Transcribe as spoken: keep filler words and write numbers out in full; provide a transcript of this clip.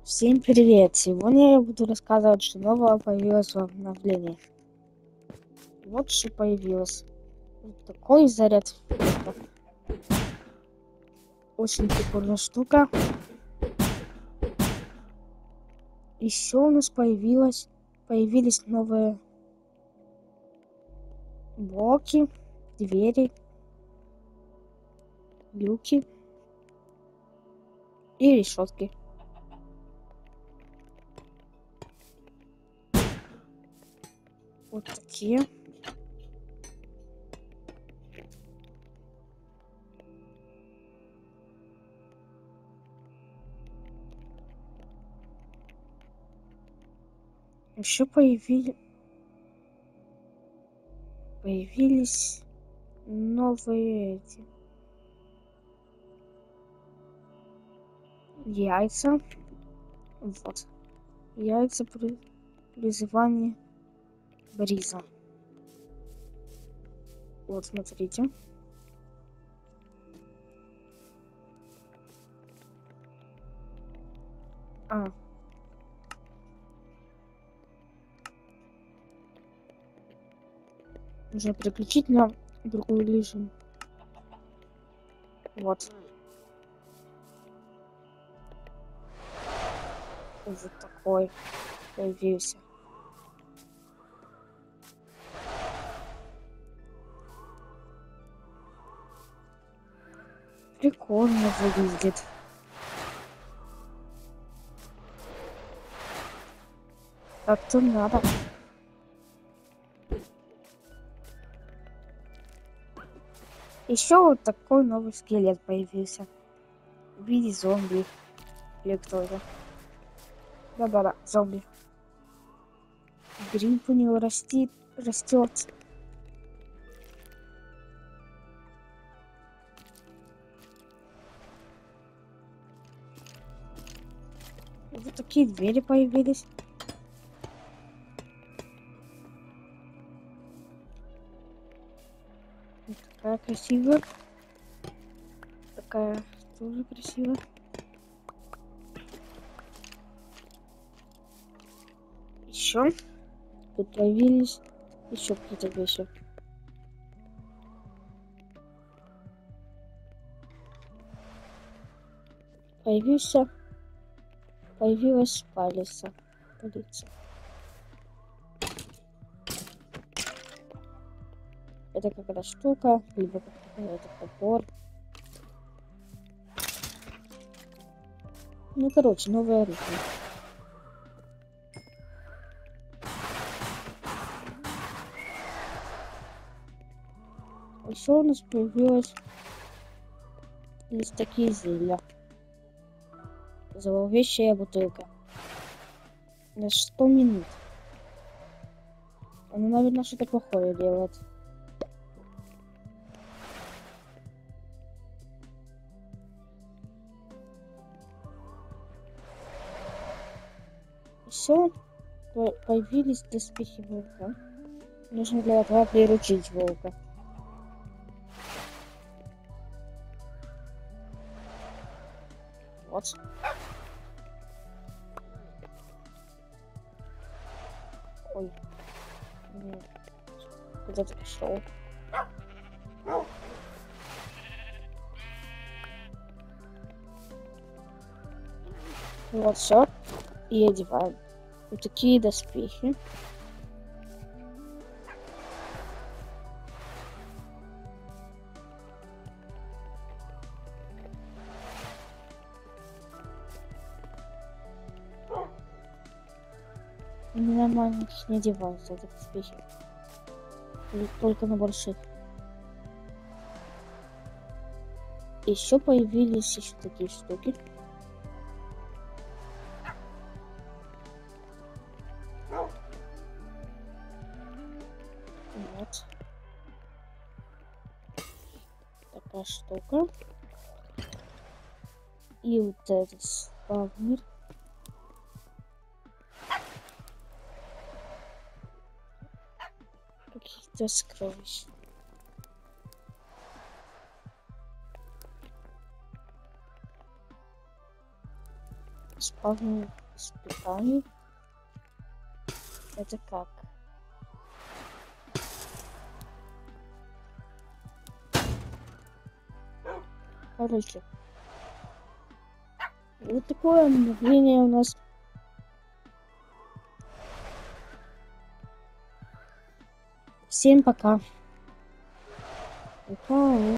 Всем привет! Сегодня я буду рассказывать, что нового появилось в обновлении. Вот что появилось. Вот такой заряд. Очень прикольная штука. Еще у нас появилось, появились новые блоки, двери, люки и решетки. Вот такие. Еще появились появились новые эти яйца. Вот яйца при призывании Бриза. Вот, смотрите. А. Нужно переключить на другой режим. Вот. Вот такой появился. Прикольно выглядит. Так-то надо. Еще вот такой новый скелет появился. В виде зомби. Или кто это? Да-да-да, зомби. Гриб у него растит, растет. Вот такие двери появились. Вот такая красивая. Такая тоже красивая. Еще тут появились еще какие-то вещи. Появился, появилась палица. Палица. Это какая-то штука, либо какой-то топор. Ну, короче, новое оружие. Еще у нас появилось есть такие зелья. Зловещая бутылка. На сто минут. Она, наверное, что-то плохое делает. Еще появились доспехи волка. Нужно для этого приручить волка. Вот. Ой. Нет. Куда ты пошел? Вот все. И одеваем. Вот такие доспехи. Не нормально не одеваются эти доспехи. Только на больших. Еще появились еще такие штуки. Вот. Такая штука. И вот этот спавнер. Каких-то сокровищ. Спавн испытаний. Это как? Короче. Вот такое обновление у нас. Всем пока. Пока.